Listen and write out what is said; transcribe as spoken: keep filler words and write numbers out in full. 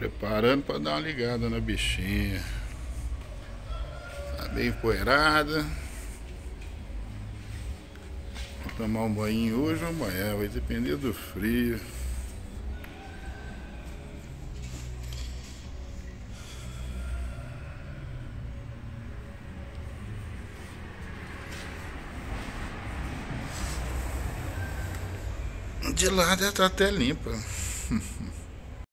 Preparando para dar uma ligada na bichinha. Tá bem empoeirada. Vou tomar um banho hoje ou amanhã, vai depender do frio. De lado ela tá até limpa.